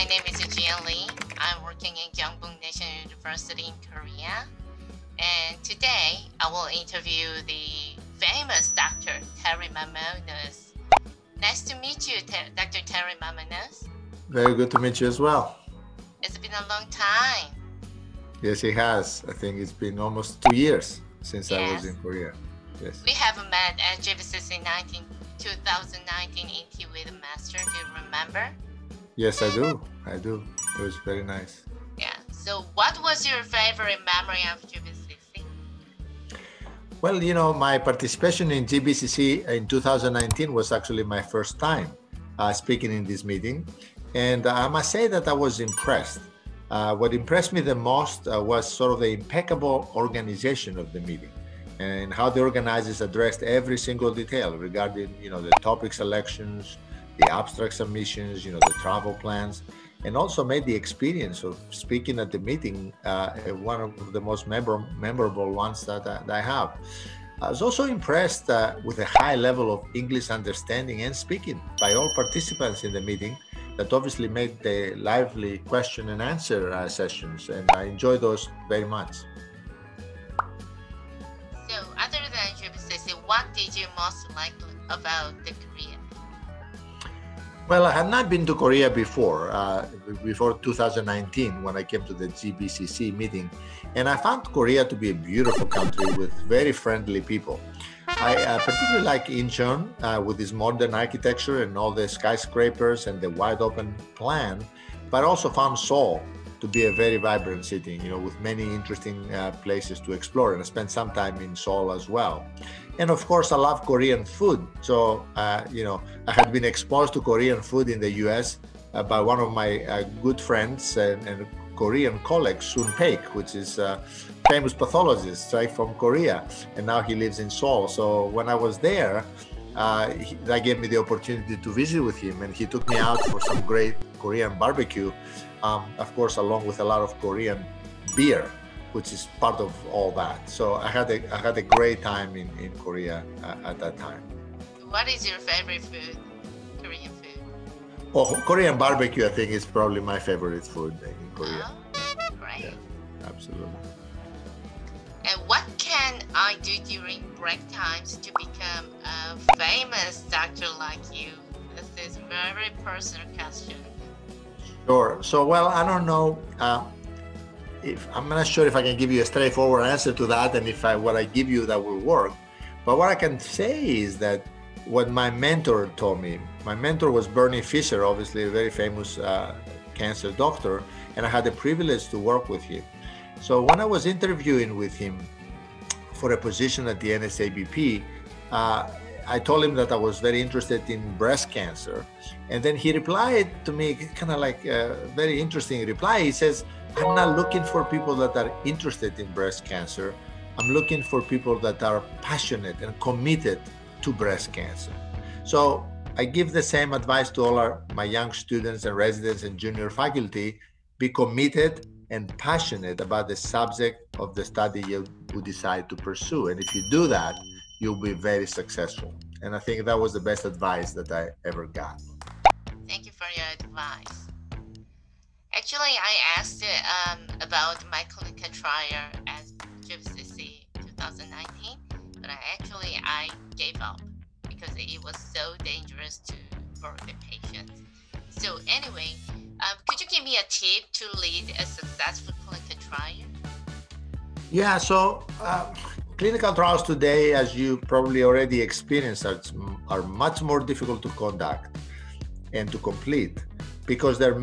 my name is Jian Lee. I'm working in Gyeongbuk National University in Korea. And today I will interview the famous Dr. Terry Mamonos. Nice to meet you, Dr. Terry Mamonos. Very good to meet you as well. It's been a long time. Yes, it has. I think it's been almost 2 years since I was in Korea. Yes. We have met at JVCC 2019 in with Master. Do you remember? Yes, I do. I do. It was very nice. Yeah. So what was your favorite memory of JVCC? Well, my participation in GBCC in 2019 was actually my first time speaking in this meeting. And I must say that I was impressed. What impressed me the most was sort of the impeccable organization of the meeting and how the organizers addressed every single detail regarding, the topic selections, the abstract submissions, the travel plans, and also made the experience of speaking at the meeting one of the most memorable ones that I have. I was also impressed with the high level of English understanding and speaking by all participants in the meeting that obviously made the lively question and answer sessions, and I enjoyed those very much. So other than JVCC, what did you most like about the Korea? Well, I had not been to Korea before 2019 when I came to the GBCC meeting, and I found Korea to be a beautiful country with very friendly people. I particularly like Incheon with its modern architecture and all the skyscrapers and the wide open plan, but I also found Seoul to be a very vibrant city, with many interesting places to explore, and I spent some time in Seoul as well. And of course, I love Korean food. So, I had been exposed to Korean food in the US by one of my good friends and Korean colleague, Soon Paik, which is a famous pathologist right from Korea. And now he lives in Seoul. So when I was there, that gave me the opportunity to visit with him. And he took me out for some great Korean barbecue, of course, along with a lot of Korean beer, which is part of all that. So I had a great time in Korea at that time. What is your favorite food, Korean food? Oh, Korean barbecue, I think, is probably my favorite food in Korea. Oh, great. Yeah, absolutely. And what can I do during break times to become a famous doctor like you? This is a very personal question. Sure. So, well, I don't know. I'm not sure if I can give you a straightforward answer to that, and if what I give you that will work. But what I can say is that what my mentor told me. My mentor was Bernie Fisher, obviously a very famous cancer doctor, and I had the privilege to work with him. So when I was interviewing with him for a position at the NSABP, I told him that I was very interested in breast cancer. And then he replied to me, kind of like a very interesting reply. He says, I'm not looking for people that are interested in breast cancer. I'm looking for people that are passionate and committed to breast cancer. So I give the same advice to all my young students and residents and junior faculty: be committed and passionate about the subject of the study you decide to pursue. And if you do that, you'll be very successful. And I think that was the best advice that I ever got. Thank you for your advice. Actually, I asked about my clinical trial at JVCC 2019, but I gave up because it was so dangerous for the patients. So anyway, could you give me a tip to lead a successful clinical trial? Yeah, so clinical trials today, as you probably already experienced, are much more difficult to conduct and to complete because they're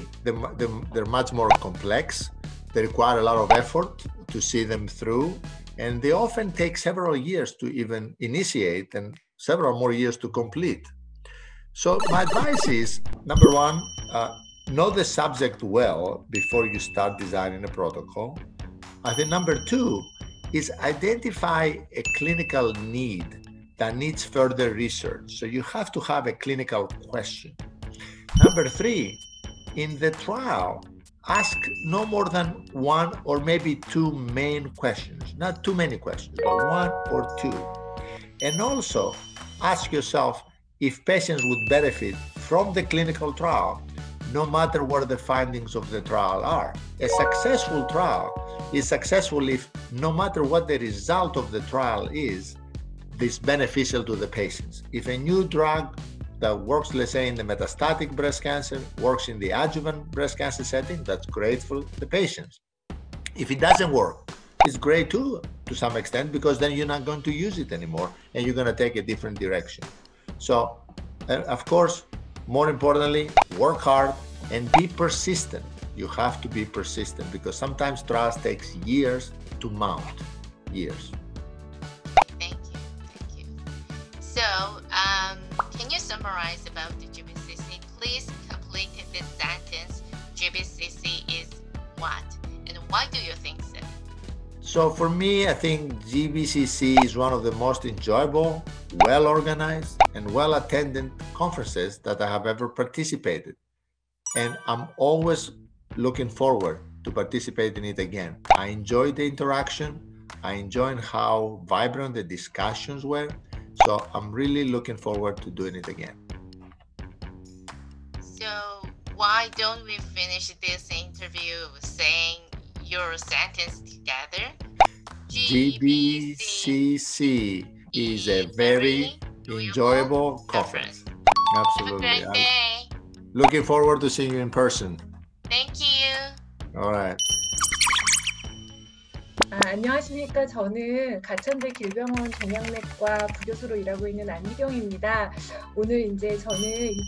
much more complex. They require a lot of effort to see them through, and they often take several years to even initiate and several more years to complete. So my advice is, number one, know the subject well before you start designing a protocol. I think number two is identify a clinical need that needs further research. So you have to have a clinical question. Number three, in the trial, ask no more than one or maybe two main questions, not too many questions, but one or two. And also ask yourself if patients would benefit from the clinical trial no matter what the findings of the trial are. A successful trial is successful if no matter what the result of the trial is, it's beneficial to the patients. If a new drug that works, let's say, in the metastatic breast cancer, works in the adjuvant breast cancer setting, that's great for the patients. If it doesn't work, it's great too, to some extent, because then you're not going to use it anymore and you're going to take a different direction. So, of course, more importantly, work hard and be persistent. You have to be persistent because sometimes trials takes years to mount, years. Thank you. Thank you. So, can you summarize about the GBCC? Please complete the sentence. GBCC is what? And why do you think so? So for me, I think GBCC is one of the most enjoyable, well-organized, and well-attended conferences that I have ever participated. And I'm always looking forward to participate in it again. I enjoyed the interaction. I enjoyed how vibrant the discussions were. So I'm really looking forward to doing it again. So why don't we finish this interview saying your sentence together? GBCC is a very enjoyable conference. Absolutely. Have a great day. Looking forward to seeing you in person. Thank you. All right. 안녕하십니까. 저는 가천대 길병원 종양내과 부교수로 일하고 있는 안미경입니다. 오늘 이제 저는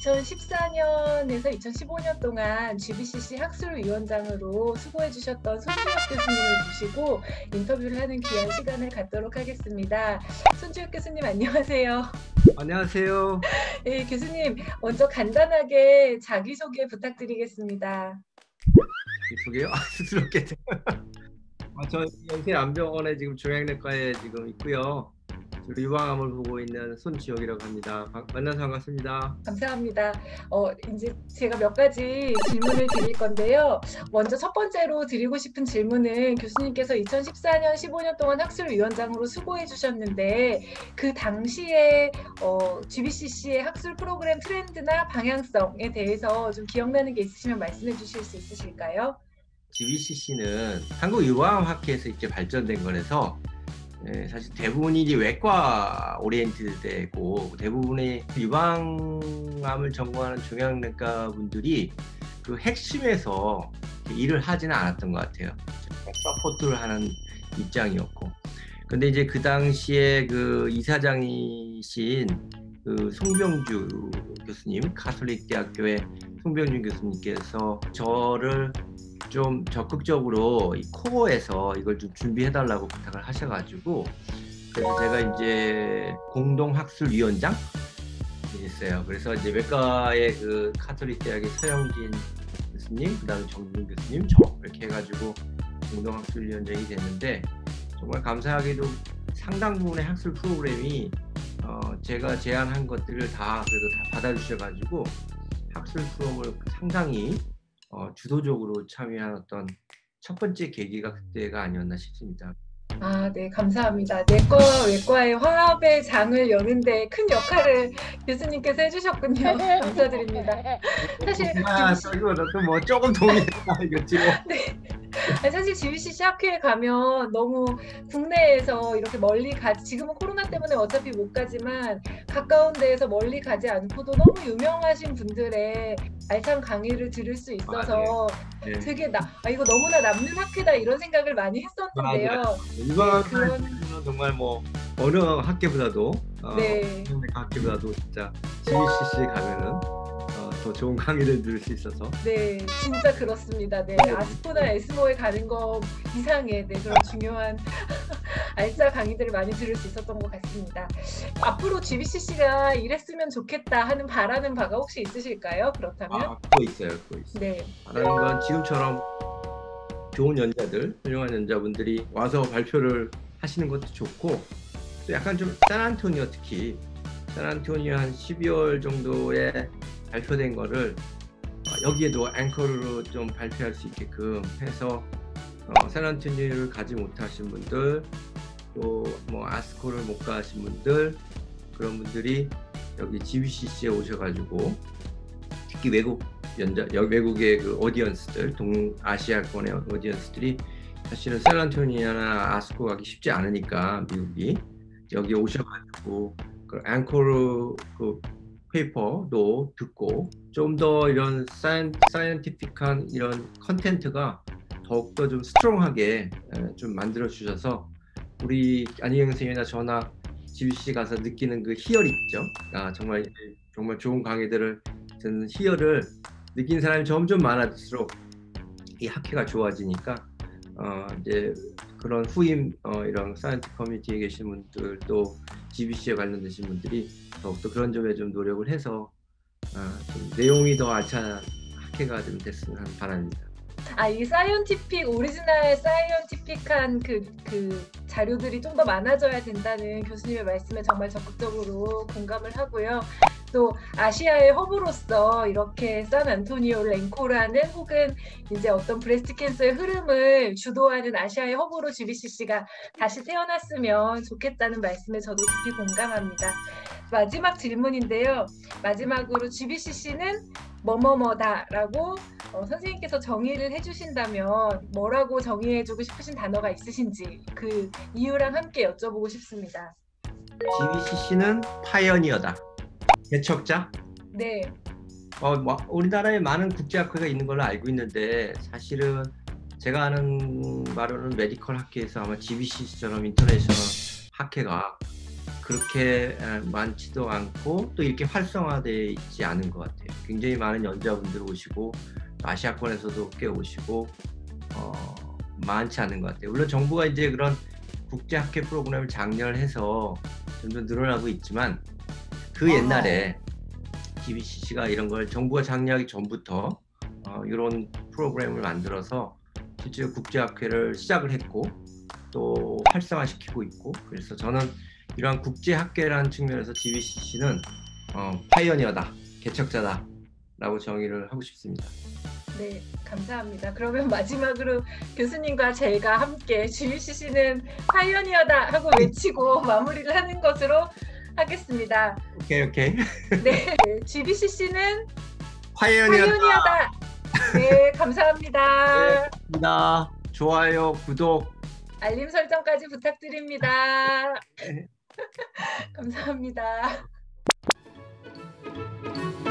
2014년에서 2015년 동안 GBCC 학술위원장으로 수고해 주셨던 손주혁 교수님을 모시고 인터뷰를 하는 귀한 시간을 갖도록 하겠습니다. 손주혁 교수님 안녕하세요. 안녕하세요. 네, 교수님 먼저 간단하게 자기소개 부탁드리겠습니다. 이쁘게요? 쑥스럽게. 저 연세안병원에 지금 종양내과에 지금 있고요. 유방암을 보고 있는 손지혁이라고 합니다. 만나서 반갑습니다. 감사합니다. 이제 제가 몇 가지 질문을 드릴 건데요. 먼저 첫 번째로 드리고 싶은 질문은 교수님께서 2014년, 15년 동안 학술위원장으로 수고해 주셨는데 그 당시에 GBCC의 학술 프로그램 트렌드나 방향성에 대해서 좀 기억나는 게 있으시면 말씀해 주실 수 있으실까요? GBCC는 한국유방암학회에서 이렇게 발전된 거라서 사실 대부분이 이제 외과 오리엔티드 되고 대부분의 유방암을 전공하는 종양내과 분들이 그 핵심에서 일을 하지는 않았던 것 같아요. 서포트를 하는 입장이었고. 근데 이제 그 당시에 그 이사장이신 그 송병주 교수님, 가톨릭 대학교의 송병주 교수님께서 저를 좀 적극적으로 이 코어에서 이걸 좀 준비해달라고 부탁을 하셔가지고 그래서 제가 이제 공동학술위원장 됐어요. 그래서 이제 외과의 그 가톨릭 대학의 서영진 교수님, 그다음에 정준 교수님, 저 이렇게 해가지고 공동학술위원장이 됐는데 정말 감사하게도 상당 부분의 학술 프로그램이 제가 제안한 것들을 다 그래도 다 받아주셔가지고 학술 프로그램을 상당히 주도적으로 참여한 어떤 첫 번째 계기가 그때가 아니었나 싶습니다. 네, 감사합니다. 내과와 외과의 화합의 장을 여는데 큰 역할을 교수님께서 해주셨군요. 감사드립니다. 사실 뭐 조금 동의했다 이거지. 네. 사실 GBCC 학회에 가면 너무 국내에서 이렇게 멀리 지금은 코로나 때문에 어차피 못 가지만 가까운 데에서 멀리 가지 않고도 너무 유명하신 분들의 알찬 강의를 들을 수 있어서 네. 되게 이거 너무나 남는 학회다 이런 생각을 많이 했었는데요. 유방암은 정말 뭐 어느 학교보다도 네. 학교보다도 진짜 GBCC에 가면은 더 좋은 강의를 들을 수 있어서 네, 진짜 그렇습니다. 네, 아스코나 에스모에 가는 거 이상의 그런 중요한 알짜 강의들을 많이 들을 수 있었던 것 같습니다. 앞으로 GBCC가 이랬으면 좋겠다 하는 바라는 바가 혹시 있으실까요? 그렇다면? 그거 있어요. 네. 바라는 건 지금처럼 좋은 연자들, 훌륭한 연자분들이 와서 발표를 하시는 것도 좋고 또 약간 좀 샌안토니오 특히 샌안토니오 한 12월 정도에 발표된 거를 여기에도 앵커로 좀 발표할 수 있게끔 해서 샌안토니오를 가지 못하신 분들 또 뭐 아스코를 못 가신 분들 그런 분들이 여기 GBCC에 오셔가지고 특히 외국 외국의 그 오디언스들, 동아시아권의 오디언스들이 사실은 샌안토니오나 아스코 가기 쉽지 않으니까 미국이 여기 오셔가지고 그 앵코르 그 페이퍼도 듣고 좀 더 이런 사이언티픽한 이런 컨텐츠가 더욱더 좀 스트롱하게 좀 만들어 주셔서 우리 안희경 선생님이나 저나 GBC 가서 느끼는 그 희열 있죠. 정말 좋은 강의들을 듣는 희열을 느낀 사람이 점점 많아질수록 이 학회가 좋아지니까 이제 그런 후임 이런 사이언스 커뮤니티에 계신 분들 또 GBC에 관련되신 분들이 더욱더 그런 점에 좀 노력을 해서 좀 내용이 더 알찬 학회가 좀 됐으면 하는 바람입니다. 이 사이언티픽 오리지널 사이언티픽한 그 자료들이 좀 더 많아져야 된다는 교수님의 말씀에 정말 적극적으로 공감을 하고요. 또 아시아의 허브로서 이렇게 샌안토니오를 앵콜하는 혹은 이제 어떤 브레스트 캔서의 흐름을 주도하는 아시아의 허브로 GBCC가 다시 태어났으면 좋겠다는 말씀에 저도 깊이 공감합니다. 마지막 질문인데요. 마지막으로 GBCC는 뭐뭐뭐다라고 선생님께서 정의를 해주신다면 뭐라고 정의해주고 싶으신 단어가 있으신지 그 이유랑 함께 여쭤보고 싶습니다. GBCC는 파이어니어다. 개척자? 네. 우리나라에 많은 국제학회가 있는 걸로 알고 있는데 사실은 제가 아는 바로는 메디컬 학회에서 아마 GBCC처럼 인터내셔널 학회가 그렇게 많지도 않고 또 이렇게 활성화되어 있지 않은 것 같아요. 굉장히 많은 연자분들 오시고 아시아권에서도 꽤 오시고 많지 않은 것 같아요. 물론 정부가 이제 그런 국제학회 프로그램을 장려해서 점점 늘어나고 있지만 그 옛날에 GBCC가 이런 걸 정부가 장려하기 전부터 이런 프로그램을 만들어서 실제로 국제학회를 시작을 했고 또 활성화시키고 있고 그래서 저는 이러한 국제학회라는 측면에서 GBCC는 파이어니어다, 개척자다 라고 정의를 하고 싶습니다. 네, 감사합니다. 그러면 마지막으로 교수님과 제가 함께 GBCC는 파이어니어다 하고 외치고 마무리를 하는 것으로 하겠습니다. 오케이. 네, GBCC는 파이어니어다. 네, 감사합니다. 네, 좋아요, 구독, 알림 설정까지 부탁드립니다. 네. 감사합니다.